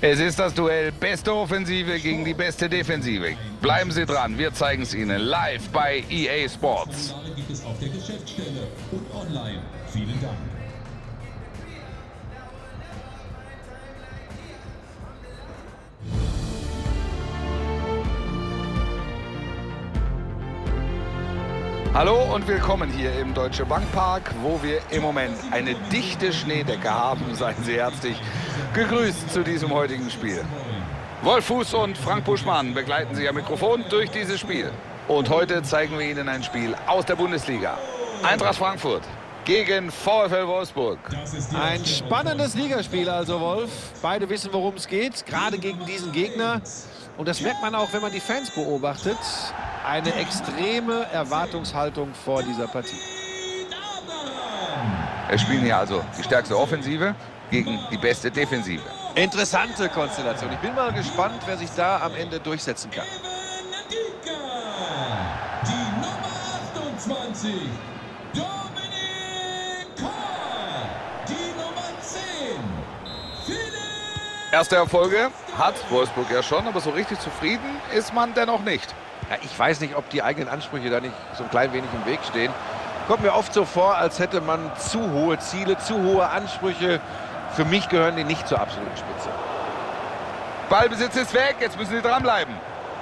Es ist das Duell beste Offensive gegen die beste Defensive. Bleiben Sie dran, wir zeigen es Ihnen live bei EA Sports. Gibt es auf der Geschäftsstelle und online. Vielen Dank. Hallo und willkommen hier im Deutsche Bank Park, wo wir im Moment eine dichte Schneedecke haben. Seien Sie herzlich gegrüßt zu diesem heutigen Spiel. Wolf Fuß und Frank Buschmann begleiten Sie am Mikrofon durch dieses Spiel. Und heute zeigen wir Ihnen ein Spiel aus der Bundesliga. Eintracht Frankfurt gegen VfL Wolfsburg. Ein spannendes Ligaspiel also, Wolf. Beide wissen, worum es geht, gerade gegen diesen Gegner. Und das merkt man auch, wenn man die Fans beobachtet. Eine extreme Erwartungshaltung vor dieser Partie. Es spielen hier also die stärkste Offensive gegen die beste Defensive. Interessante Konstellation. Ich bin mal gespannt, wer sich da am Ende durchsetzen kann. Die Nummer 28, Dominik Kohr. Die Nummer 10, Philipp. Erste Erfolge hat Wolfsburg ja schon, aber so richtig zufrieden ist man dennoch nicht. Ja, ich weiß nicht, ob die eigenen Ansprüche da nicht so ein klein wenig im Weg stehen. Kommt mir oft so vor, als hätte man zu hohe Ziele, zu hohe Ansprüche. Für mich gehören die nicht zur absoluten Spitze. Ballbesitz ist weg, jetzt müssen sie dranbleiben.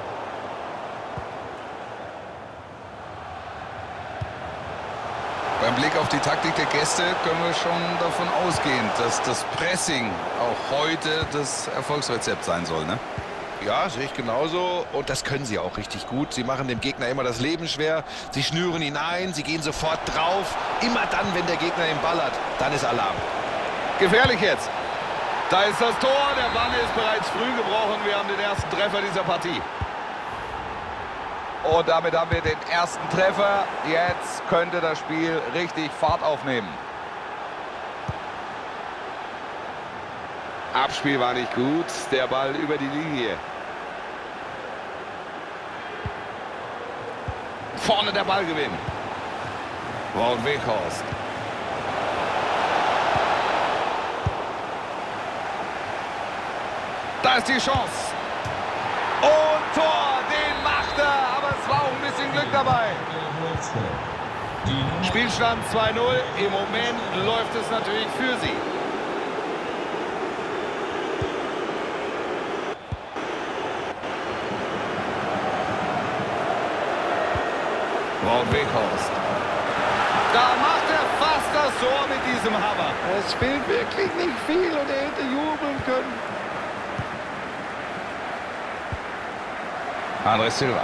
Beim Blick auf die Taktik der Gäste können wir schon davon ausgehen, dass das Pressing auch heute das Erfolgsrezept sein soll, ne? Ja, sehe ich genauso. Und das können sie auch richtig gut. Sie machen dem Gegner immer das Leben schwer. Sie schnüren ihn ein, sie gehen sofort drauf. Immer dann, wenn der Gegner den Ball hat, dann ist Alarm. Gefährlich jetzt. Da ist das Tor. Der Bann ist bereits früh gebrochen. Wir haben den ersten Treffer dieser Partie. Und damit haben wir den ersten Treffer. Jetzt könnte das Spiel richtig Fahrt aufnehmen. Abspiel war nicht gut. Der Ball über die Linie. Vorne der Ballgewinn. Wout Weghorst. Da ist die Chance. Und Tor, den macht er. Aber es war auch ein bisschen Glück dabei. Spielstand 2-0. Im Moment läuft es natürlich für sie. Wout Weghorst. Da macht er fast das Tor mit diesem Hammer. Es fehlt wirklich nicht viel und er hätte jubeln können. André Silva.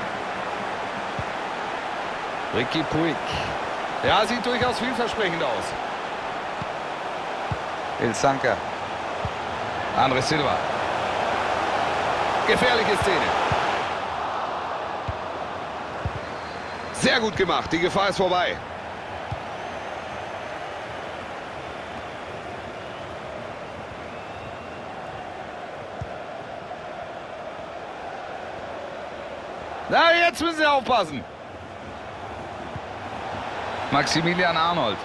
Ricky Puig. Ja, sieht durchaus vielversprechend aus. Ilsanker. André Silva. Gefährliche Szene. Sehr gut gemacht. Die Gefahr ist vorbei. Na, jetzt müssen sie aufpassen. Maximilian Arnold.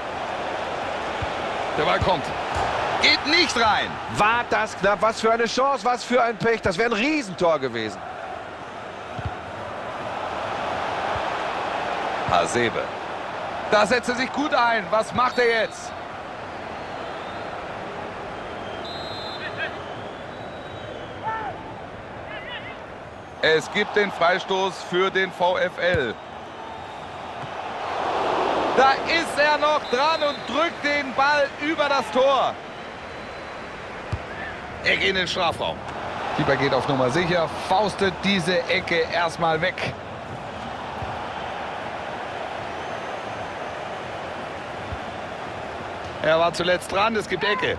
Der Ball kommt. Geht nicht rein. War das knapp? Was für eine Chance, was für ein Pech. Das wäre ein Riesentor gewesen. Hasebe. Da setzt er sich gut ein. Was macht er jetzt? Es gibt den Freistoß für den VfL. Da ist er noch dran und drückt den Ball über das Tor. Er geht in den Strafraum. Keeper geht auf Nummer sicher, faustet diese Ecke erstmal weg. Er war zuletzt dran, es gibt Ecke.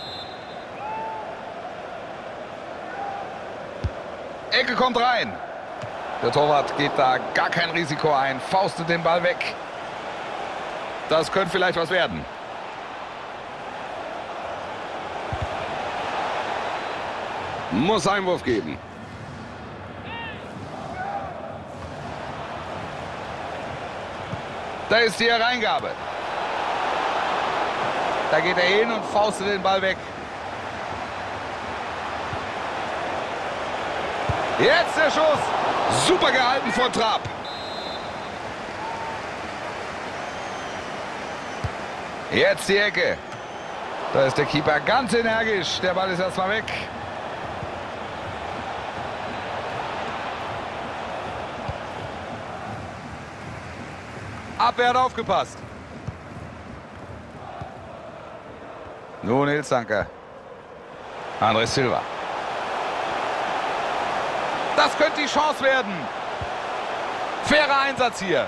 Ecke kommt rein. Der Torwart geht da gar kein Risiko ein, faustet den Ball weg. Das könnte vielleicht was werden. Muss Einwurf geben. Da ist die Hereingabe. Da geht er hin und faustet den Ball weg. Jetzt der Schuss. Super gehalten von Trapp. Jetzt die Ecke. Da ist der Keeper ganz energisch. Der Ball ist erstmal weg. Abwehr hat aufgepasst. Nun Ilsanker. André Silva. Das könnte die Chance werden. Fairer Einsatz hier.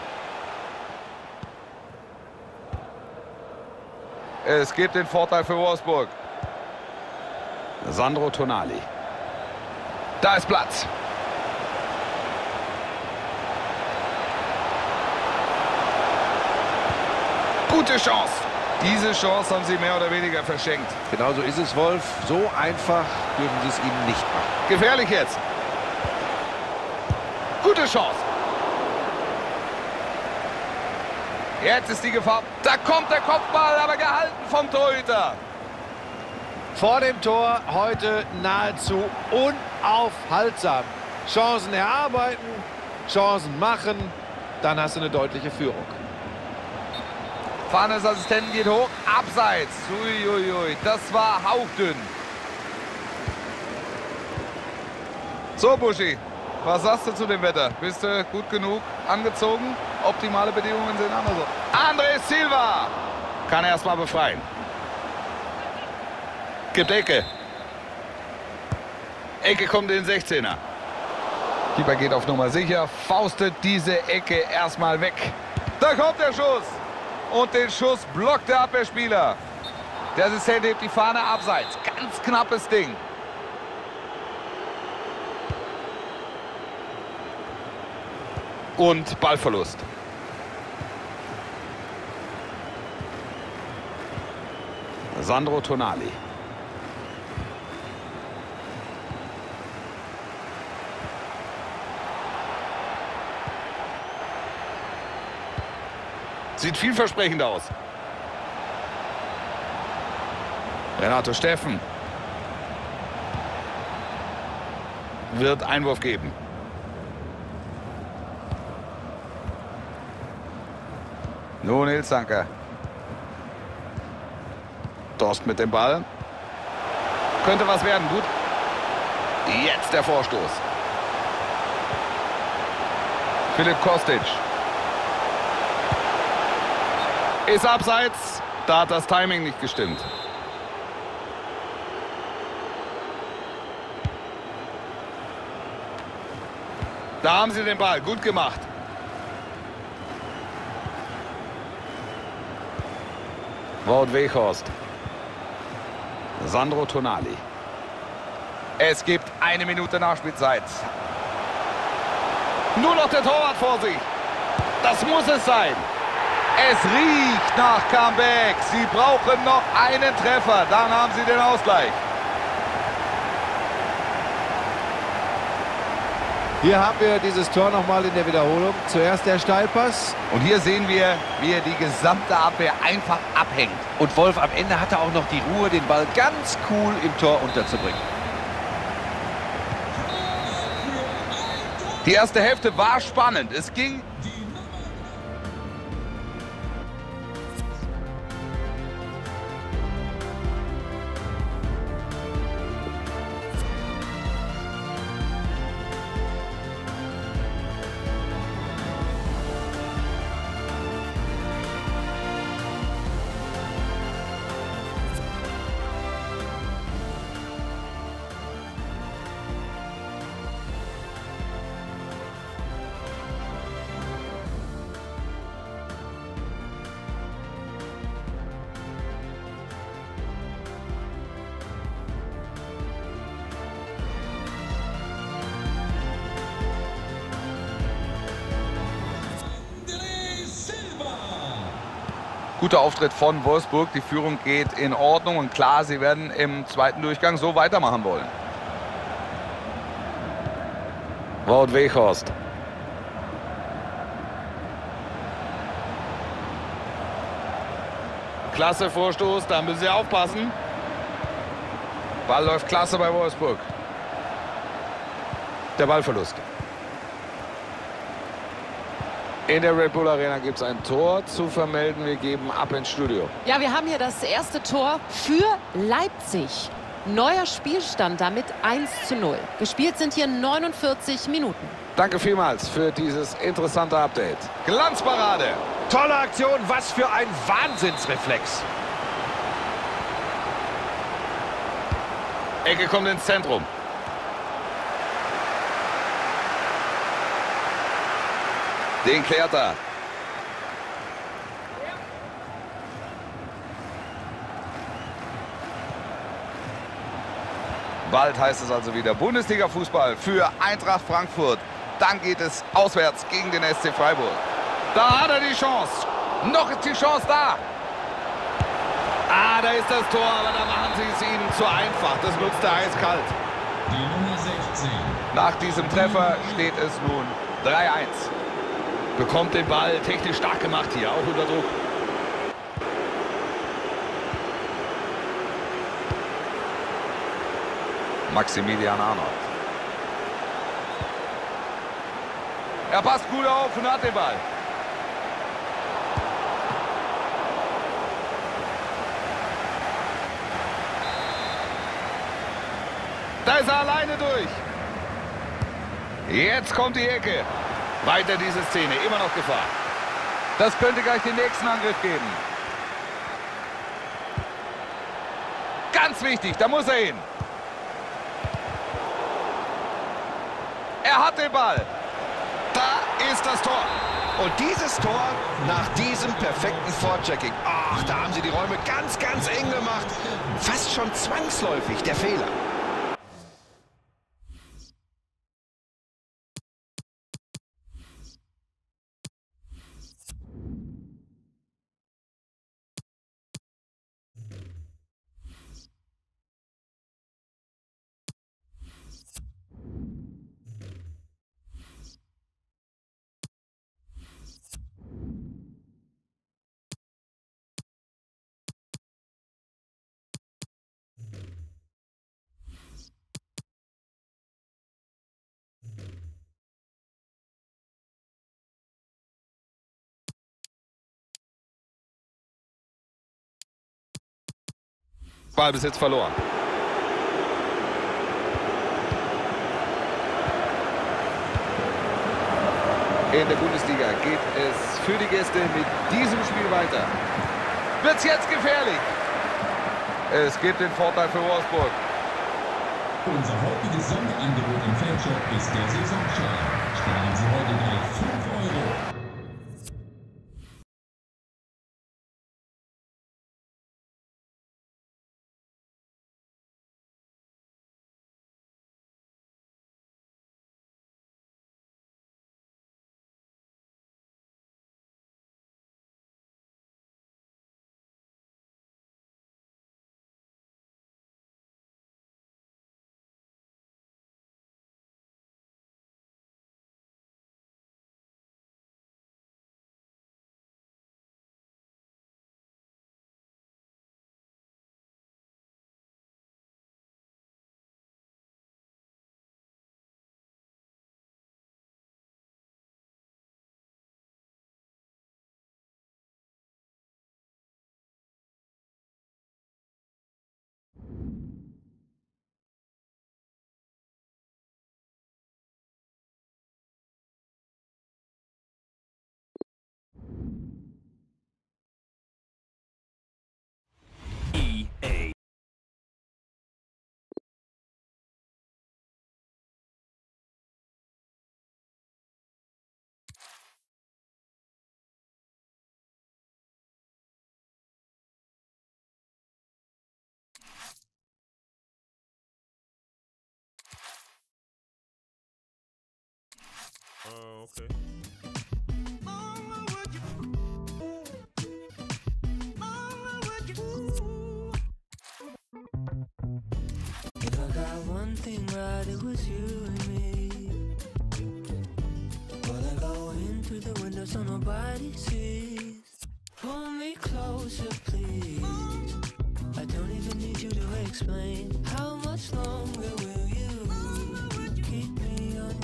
Es gibt den Vorteil für Wolfsburg. Sandro Tonali. Da ist Platz. Gute Chance. Diese Chance haben sie mehr oder weniger verschenkt. Genauso ist es, Wolf. So einfach dürfen sie es ihnen nicht machen. Gefährlich jetzt. Gute Chance. Jetzt ist die Gefahr. Da kommt der Kopfball, aber gehalten vom Torhüter. Vor dem Tor heute nahezu unaufhaltsam. Chancen erarbeiten, Chancen machen, dann hast du eine deutliche Führung. Fahne des Assistenten geht hoch, abseits. Uiuiui, das war hauchdünn. So, Buschi, was sagst du zu dem Wetter? Bist du gut genug angezogen? Optimale Bedingungen sind andere. André Silva kann erstmal befreien. Gibt Ecke. Ecke kommt in den 16er. Keeper geht auf Nummer sicher, faustet diese Ecke erstmal weg. Da kommt der Schuss. Und den Schuss blockt der Abwehrspieler. Der Assistent hebt die Fahne abseits. Ganz knappes Ding. Und Ballverlust. Sandro Tonali. Sieht vielversprechend aus. Renato Steffen wird Einwurf geben. Nun Ilsanker. Dorst mit dem Ball. Könnte was werden. Gut. Jetzt der Vorstoß. Philipp Kostic. Ist abseits. Da hat das Timing nicht gestimmt. Da haben sie den Ball. Gut gemacht. Wout Weghorst. Sandro Tonali. Es gibt 1 Minute Nachspielzeit. Nur noch der Torwart vor sich. Das muss es sein. Es riecht nach Comeback. Sie brauchen noch einen Treffer. Dann haben sie den Ausgleich. Hier haben wir dieses Tor nochmal in der Wiederholung. Zuerst der Steilpass. Und hier sehen wir, wie er die gesamte Abwehr einfach abhängt. Und Wolf am Ende hatte auch noch die Ruhe, den Ball ganz cool im Tor unterzubringen. Die erste Hälfte war spannend. Es ging... Guter Auftritt von Wolfsburg. Die Führung geht in Ordnung. Und klar, sie werden im zweiten Durchgang so weitermachen wollen. Wout Weghorst. Klasse Vorstoß. Da müssen sie aufpassen. Ball läuft klasse bei Wolfsburg. Der Ballverlust. In der Red Bull Arena gibt es ein Tor zu vermelden. Wir geben ab ins Studio. Ja, wir haben hier das erste Tor für Leipzig. Neuer Spielstand damit 1:0. Gespielt sind hier 49 Minuten. Danke vielmals für dieses interessante Update. Glanzparade. Tolle Aktion, was für ein Wahnsinnsreflex. Ecke kommt ins Zentrum. Den klärt er. Bald heißt es also wieder Bundesliga-Fußball für Eintracht Frankfurt. Dann geht es auswärts gegen den SC Freiburg. Da hat er die Chance. Noch ist die Chance da. Ah, da ist das Tor, aber da machen sie es ihnen zu einfach. Das nutzt er eiskalt. Die Nummer 16. Nach diesem Treffer steht es nun 3:1. Bekommt den Ball, technisch stark gemacht hier, auch unter Druck. Maximilian Arnold. Er passt gut auf und hat den Ball. Da ist er alleine durch. Jetzt kommt die Ecke. Weiter diese Szene, immer noch Gefahr. Das könnte gleich den nächsten Angriff geben. Ganz wichtig, da muss er hin. Er hat den Ball. Da ist das Tor. Und dieses Tor nach diesem perfekten Vorchecking. Ach, da haben sie die Räume ganz, ganz eng gemacht. Fast schon zwangsläufig der Fehler. Ballbesitz verloren. In der Bundesliga geht es für die Gäste mit diesem Spiel weiter. Wird's jetzt gefährlich? Es gibt den Vorteil für Wolfsburg. Unser heutiges Sonderangebot im Fanshop ist der Saisonschein. Sparen Sie heute gleich 5 €. Okay. If I got one thing right, it was you and me. While I go in through the window so nobody sees. Pull me closer, please. I don't even need you to explain. How much longer will you keep me on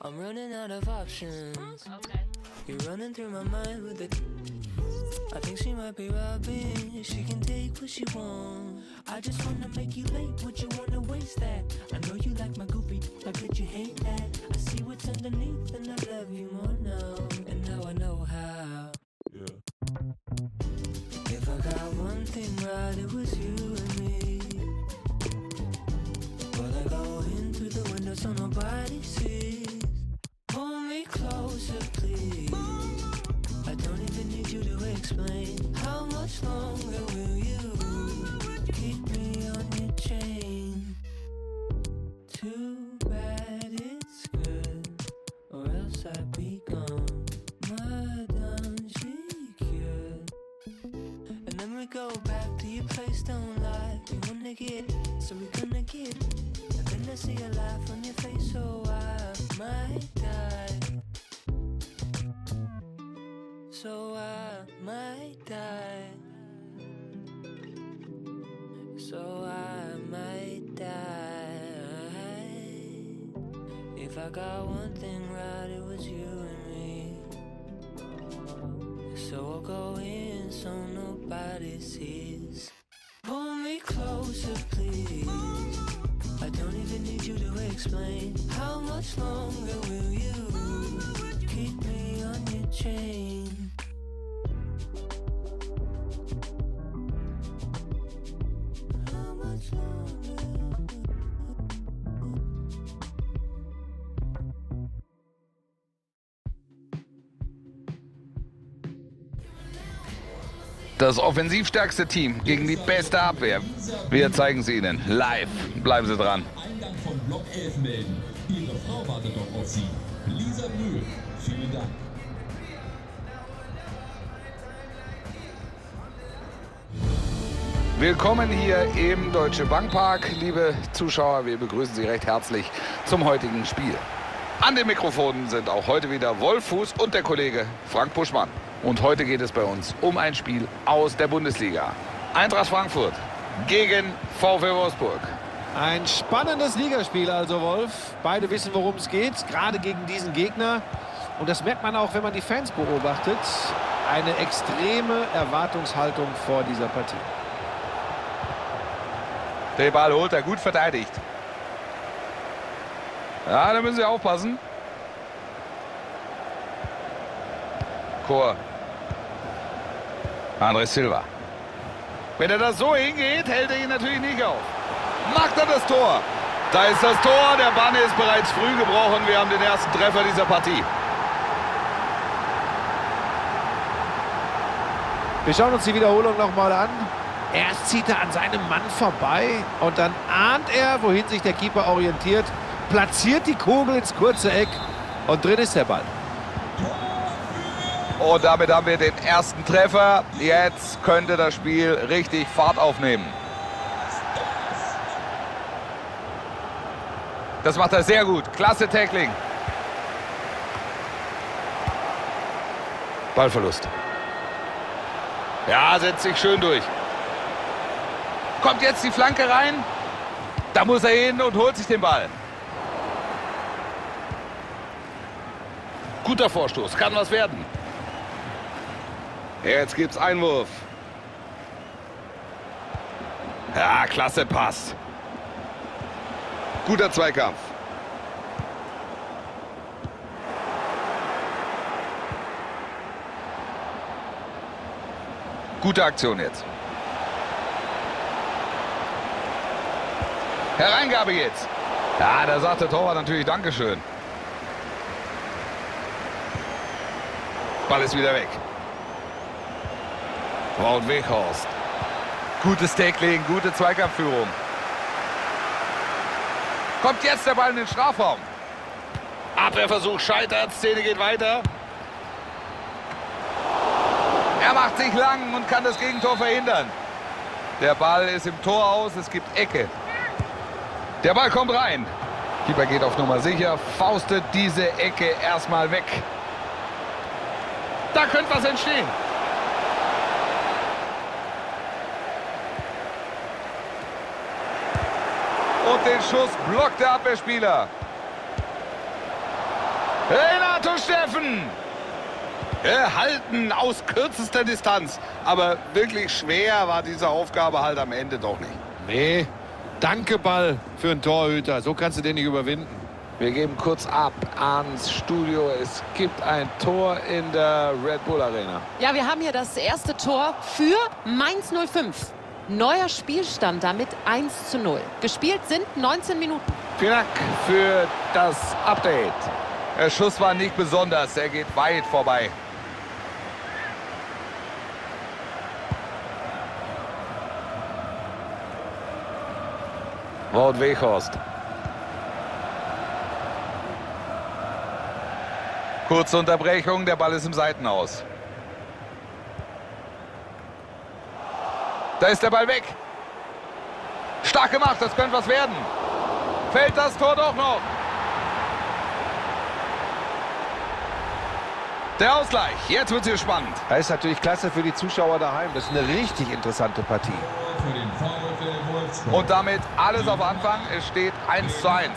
I'm running out of options. You're running through my mind with it. I think she might be robbing. She can take what she wants. I just wanna make you late. Would you wanna waste that? I know you like my goofy, like could you hate that? I see what's underneath and I love you more now. And now I know how. If I got one thing right, it was you and me. Well, I go in through the window so nobody sees. Pull me closer, please. I don't even need you to explain. How much longer will you keep me on your chain? Too bad it's good, or else I'd be gone. Madame, she cured. And then we go back to your place, don't lie. You wanna get, so we gonna get. And then I see a laugh on your face, so I might die. So I might die. So I might die. If I got one thing right, it was you and me. So I'll go in so nobody sees. Pull me closer, please. I don't even need you to explain. How much longer will you keep me on your chain? How much longer? Das offensivstärkste Team gegen die beste Abwehr. Wir zeigen es Ihnen live. Bleiben Sie dran. Eingang von Block 11 melden. Ihre Frau wartet doch auf Sie. Lisa Brühl, vielen Dank. Willkommen hier im Deutsche Bank Park, liebe Zuschauer. Wir begrüßen Sie recht herzlich zum heutigen Spiel. An den Mikrofonen sind auch heute wieder Wolf Fuß und der Kollege Frank Buschmann. Und heute geht es bei uns um ein Spiel aus der Bundesliga. Eintracht Frankfurt gegen VfL Wolfsburg. Ein spannendes Ligaspiel also, Wolf. Beide wissen, worum es geht, gerade gegen diesen Gegner. Und das merkt man auch, wenn man die Fans beobachtet. Eine extreme Erwartungshaltung vor dieser Partie. Den Ball holt er, gut verteidigt. Ja, da müssen Sie aufpassen. Chor. André Silva. Wenn er das so hingeht, hält er ihn natürlich nicht auf. Macht er das Tor. Da ist das Tor. Der Bann ist bereits früh gebrochen. Wir haben den ersten Treffer dieser Partie. Wir schauen uns die Wiederholung nochmal an. Erst zieht er an seinem Mann vorbei und dann ahnt er, wohin sich der Keeper orientiert, platziert die Kugel ins kurze Eck und drin ist der Ball. Und damit haben wir den ersten Treffer. Jetzt könnte das Spiel richtig Fahrt aufnehmen. Das macht er sehr gut. Klasse Tackling. Ballverlust. Ja, setzt sich schön durch. Kommt jetzt die Flanke rein. Da muss er hin und holt sich den Ball. Guter Vorstoß. Kann was werden. Jetzt gibt's Einwurf. Ja, klasse Pass. Guter Zweikampf. Gute Aktion jetzt. Hereingabe jetzt. Ja, da sagt der Torwart natürlich Dankeschön. Ball ist wieder weg. Wout Weghorst. Gutes Tackling, gute Zweikampfführung. Kommt jetzt der Ball in den Strafraum. Abwehrversuch scheitert, Szene geht weiter. Er macht sich lang und kann das Gegentor verhindern. Der Ball ist im Tor aus, es gibt Ecke. Der Ball kommt rein. Keeper geht auf Nummer sicher, faustet diese Ecke erstmal weg. Da könnte was entstehen. Und den Schuss blockt der Abwehrspieler. Renato Steffen. Halten aus kürzester Distanz. Aber wirklich schwer war diese Aufgabe halt am Ende doch nicht. Nee, danke Ball für einen Torhüter. So kannst du den nicht überwinden. Wir geben kurz ab ans Studio. Es gibt ein Tor in der Red Bull Arena. Ja, wir haben hier das erste Tor für Mainz 05. Neuer Spielstand damit 1:0. Gespielt sind 19 Minuten. Vielen Dank für das Update. Der Schuss war nicht besonders. Er geht weit vorbei. Wout Weghorst. Kurze Unterbrechung, der Ball ist im Seitenaus. Da ist der Ball weg. Stark gemacht, das könnte was werden. Fällt das Tor doch noch. Der Ausgleich, jetzt wird es hier spannend. Das ist natürlich klasse für die Zuschauer daheim. Das ist eine richtig interessante Partie. Für den VfL Wolfsburg. Und damit alles auf Anfang. Es steht 1:1.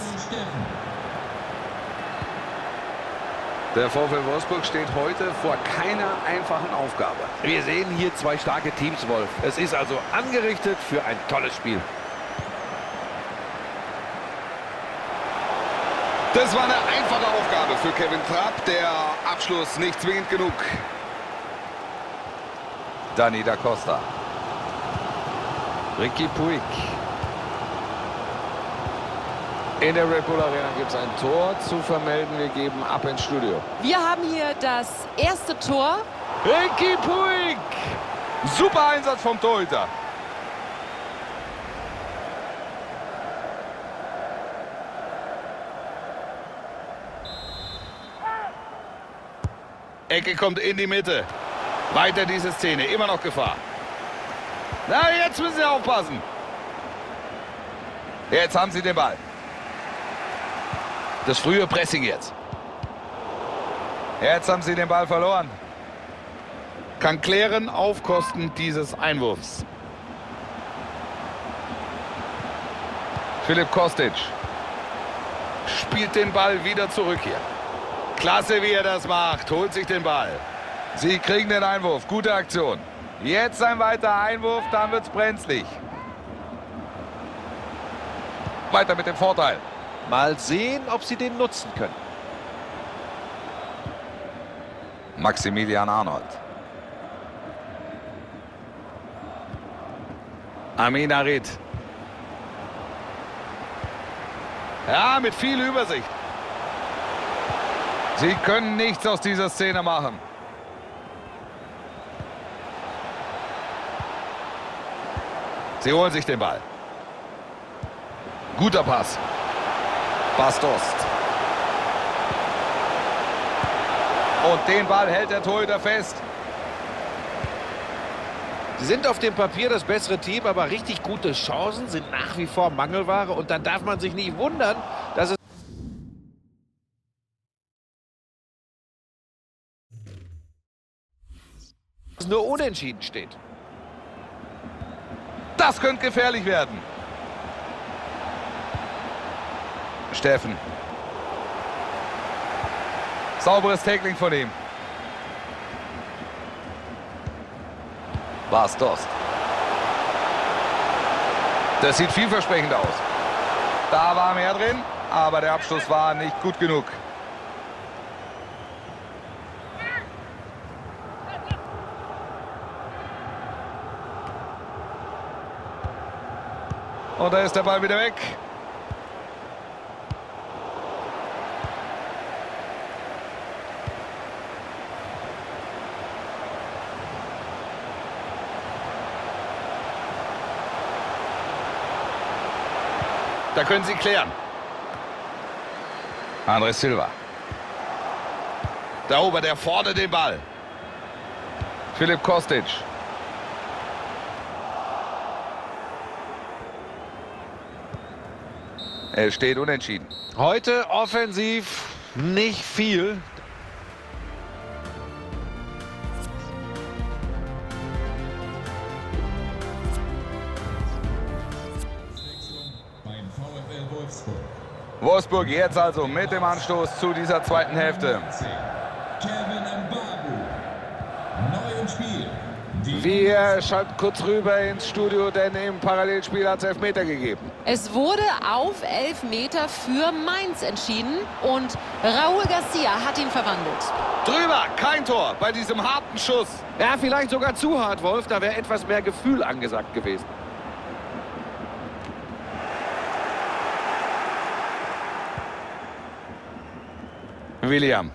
Der VfL Wolfsburg steht heute vor keiner einfachen Aufgabe. Wir sehen hier zwei starke Teams, Wolf. Es ist also angerichtet für ein tolles Spiel. Das war eine einfache Aufgabe für Kevin Trapp. Der Abschluss nicht zwingend genug. Dani da Costa. Ricky Puig. In der Red Bull Arena gibt es ein Tor zu vermelden. Wir geben ab ins Studio. Wir haben hier das erste Tor. Ricky Puig. Super Einsatz vom Torhüter. Ecke kommt in die Mitte. Weiter diese Szene. Immer noch Gefahr. Na, jetzt müssen Sie aufpassen. Jetzt haben Sie den Ball. Das frühe Pressing jetzt. Jetzt haben Sie den Ball verloren. Kann klären auf Kosten dieses Einwurfs. Philipp Kostic spielt den Ball wieder zurück hier. Klasse, wie er das macht. Holt sich den Ball. Sie kriegen den Einwurf. Gute Aktion. Jetzt ein weiterer Einwurf, dann wird es brenzlig. Weiter mit dem Vorteil. Mal sehen, ob sie den nutzen können. Maximilian Arnold. Amin Harit. Ja, mit viel Übersicht. Sie können nichts aus dieser Szene machen. Sie holen sich den Ball. Guter Pass. Bastos. Und den Ball hält der Torhüter fest. Sie sind auf dem Papier das bessere Team, aber richtig gute Chancen sind nach wie vor Mangelware. Und dann darf man sich nicht wundern, dass es nur unentschieden steht. Das könnte gefährlich werden. Steffen. Sauberes Tackling von ihm. Bastos. Das sieht vielversprechend aus. Da war mehr drin, aber der Abschluss war nicht gut genug. Und da ist der Ball wieder weg. Da können sie klären. André Silva. Da oben, der fordert den Ball. Philipp Kostic. Er steht unentschieden. Heute offensiv nicht viel. Beim VfL Wolfsburg. Wolfsburg jetzt also mit dem Anstoß zu dieser zweiten Hälfte. Kevin Mbabu. Neu im Spiel. Wir schalten kurz rüber ins Studio, denn im Parallelspiel hat es Elfmeter gegeben. Es wurde auf Elfmeter für Mainz entschieden und Raúl García hat ihn verwandelt. Drüber, kein Tor bei diesem harten Schuss. Ja, vielleicht sogar zu hart, Wolf. Da wäre etwas mehr Gefühl angesagt gewesen. William.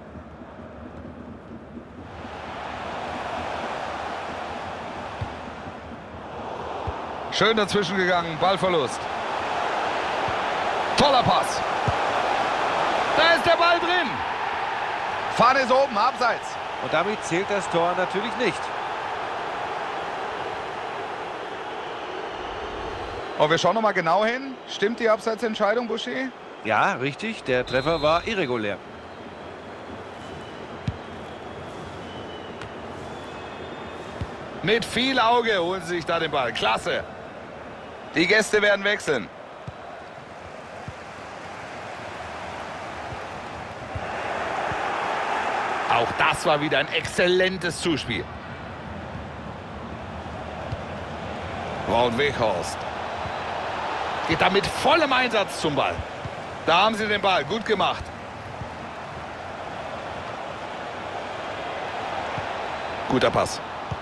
Schön dazwischen gegangen, Ballverlust. Toller Pass. Da ist der Ball drin. Fahne ist oben, abseits. Und damit zählt das Tor natürlich nicht. Und wir schauen noch mal genau hin. Stimmt die Abseitsentscheidung, Buschi? Ja, richtig. Der Treffer war irregulär. Mit viel Auge holen sie sich da den Ball. Klasse. Die Gäste werden wechseln. Auch das war wieder ein exzellentes Zuspiel. Wout Weghorst geht da mit vollem Einsatz zum Ball. Da haben sie den Ball. Gut gemacht. Guter Pass.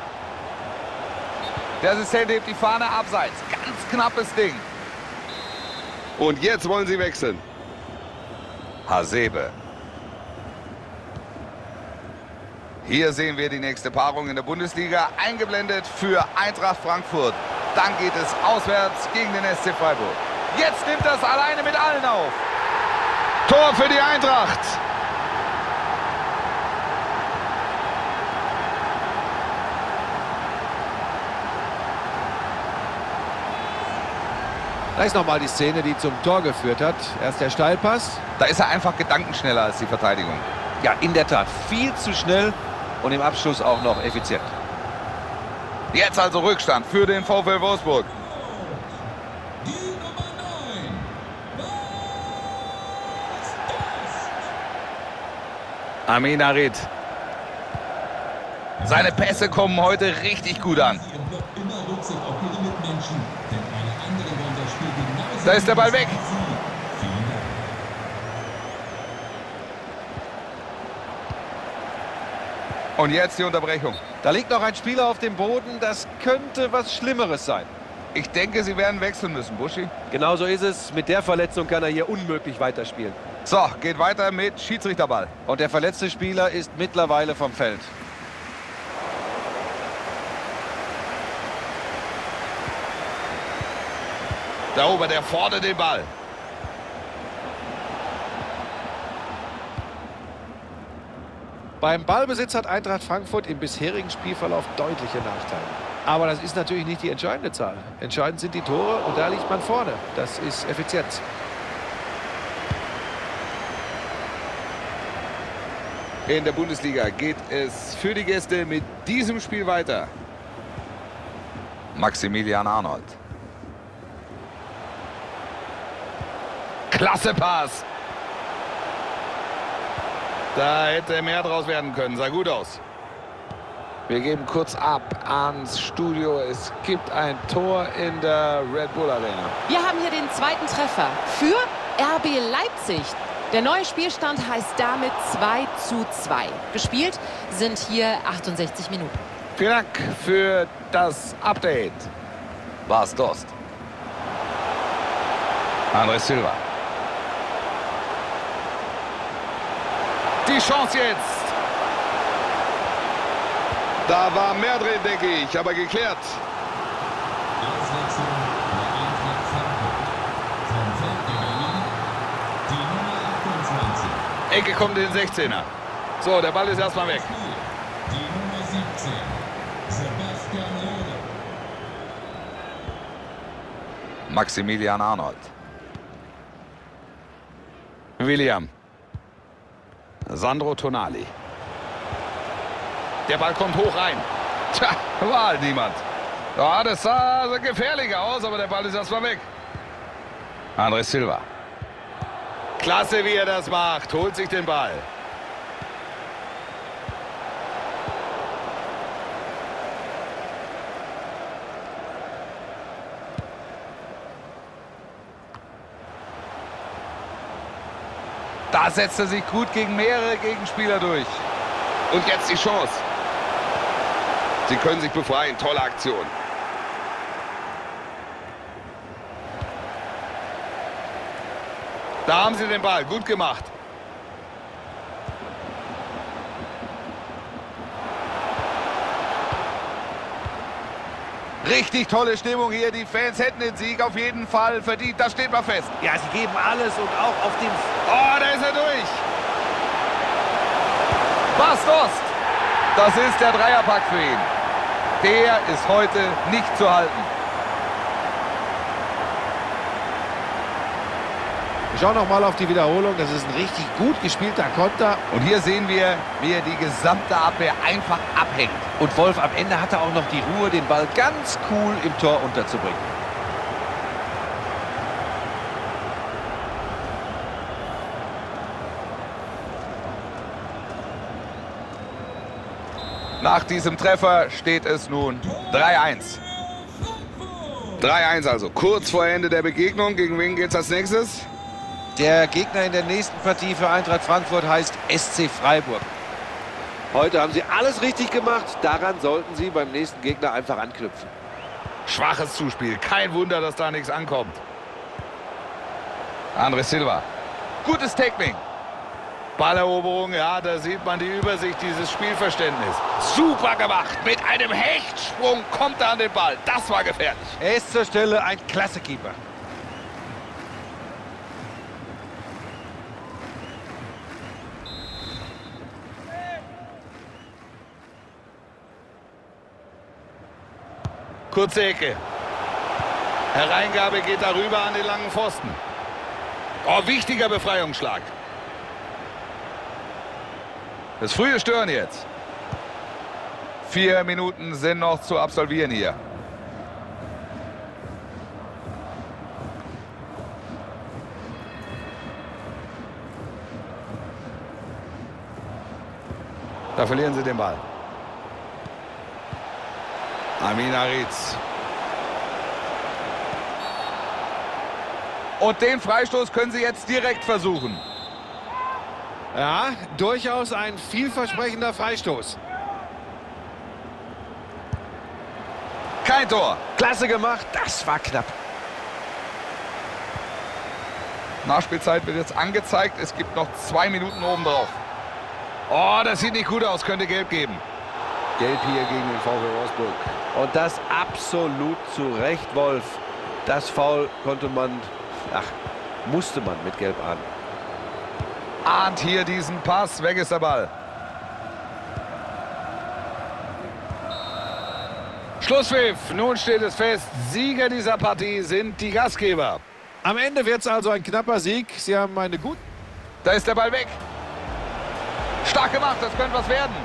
Der Assistent hebt die Fahne abseits. Ganz knappes Ding. Und jetzt wollen sie wechseln. Hasebe. Hier sehen wir die nächste Paarung in der Bundesliga. Eingeblendet für Eintracht Frankfurt. Dann geht es auswärts gegen den SC Freiburg. Jetzt nimmt das alleine mit allen auf. Tor für die Eintracht. Da ist nochmal die Szene, die zum Tor geführt hat. Erst der Steilpass. Da ist er einfach gedankenschneller als die Verteidigung. Ja, in der Tat. Viel zu schnell und im Abschluss auch noch effizient. Jetzt also Rückstand für den VfL Wolfsburg. Die Nummer 9. Amin Harit. Seine Pässe kommen heute richtig gut an. Ihr Block immer Rücksicht auf ihre Mitmenschen. Denn alle anderen wollen das Spiel genauso. Da ist der Ball weg. wie sie. Vielen Dank. Und jetzt die Unterbrechung. Da liegt noch ein Spieler auf dem Boden. Das könnte was Schlimmeres sein. Ich denke, sie werden wechseln müssen, Buschi. Genauso ist es. Mit der Verletzung kann er hier unmöglich weiterspielen. So, geht weiter mit Schiedsrichterball. Und der verletzte Spieler ist mittlerweile vom Feld. Da oben, der fordert den Ball. Beim Ballbesitz hat Eintracht Frankfurt im bisherigen Spielverlauf deutliche Nachteile. Aber das ist natürlich nicht die entscheidende Zahl. Entscheidend sind die Tore und da liegt man vorne. Das ist Effizienz. In der Bundesliga geht es für die Gäste mit diesem Spiel weiter. Maximilian Arnold. Klasse Pass. Da hätte mehr draus werden können. Sah gut aus. Wir geben kurz ab ans Studio. Es gibt ein Tor in der Red Bull Arena. Wir haben hier den zweiten Treffer für RB Leipzig. Der neue Spielstand heißt damit 2:2. Gespielt sind hier 68 Minuten. Vielen Dank für das Update. Bas Dost. André Silva. Die Chance jetzt. Da war mehr drin, denke ich, aber geklärt. Auswechslung bei Eintracht Frankfurt. Vom Feld gegangen. Die Nummer 28. Ecke kommt in den 16er. So, der Ball ist erstmal weg. Die Nummer 17. Sebastian Rode. Maximilian Arnold. William. Sandro Tonali. Der Ball kommt hoch rein. Tja, war halt niemand. Ja, das sah gefährlich aus, aber der Ball ist erstmal weg. André Silva. Klasse, wie er das macht. Holt sich den Ball. Da setzt er sich gut gegen mehrere Gegenspieler durch. Und jetzt die Chance. Sie können sich befreien. Tolle Aktion. Da haben sie den Ball. Gut gemacht. Richtig tolle Stimmung hier. Die Fans hätten den Sieg auf jeden Fall verdient. Das steht mal fest. Ja, sie geben alles und auch auf dem... Oh, da ist er durch. Bastos. Das ist der Dreierpack für ihn. Der ist heute nicht zu halten. Wir schauen noch mal auf die Wiederholung. Das ist ein richtig gut gespielter Konter. Und hier sehen wir, wie er die gesamte Abwehr einfach abhängt. Und Wolf, am Ende hat er auch noch die Ruhe, den Ball ganz cool im Tor unterzubringen. Nach diesem Treffer steht es nun 3-1. 3-1 also. Kurz vor Ende der Begegnung. Gegen wen geht's als nächstes? Der Gegner in der nächsten Partie für Eintracht Frankfurt heißt SC Freiburg. Heute haben sie alles richtig gemacht. Daran sollten sie beim nächsten Gegner einfach anknüpfen. Schwaches Zuspiel. Kein Wunder, dass da nichts ankommt. André Silva. Gutes Tackling. Balleroberung, ja, da sieht man die Übersicht, dieses Spielverständnis. Super gemacht. Mit einem Hechtsprung kommt er an den Ball. Das war gefährlich. Er ist zur Stelle ein klasse Keeper. Kurze Ecke. Hereingabe geht darüber an den langen Pfosten. Oh, wichtiger Befreiungsschlag. Das frühe Stören jetzt. 4 Minuten sind noch zu absolvieren hier. Da verlieren sie den Ball. Amin Aritz. Und den Freistoß können sie jetzt direkt versuchen. Ja, durchaus ein vielversprechender Freistoß. Kein Tor. Klasse gemacht, das war knapp. Nachspielzeit wird jetzt angezeigt. Es gibt noch 2 Minuten obendrauf. Oh, das sieht nicht gut aus. Könnte Gelb geben. Gelb hier gegen den VfL Wolfsburg. Und das absolut zu Recht, Wolf. Das Foul konnte man, musste man mit Gelb ahnen. Ahnt hier diesen Pass. Weg ist der Ball. Schlusspfiff. Nun steht es fest. Sieger dieser Partie sind die Gastgeber. Am Ende wird es also ein knapper Sieg. Sie haben eine gute... Da ist der Ball weg. Stark gemacht. Das könnte was werden.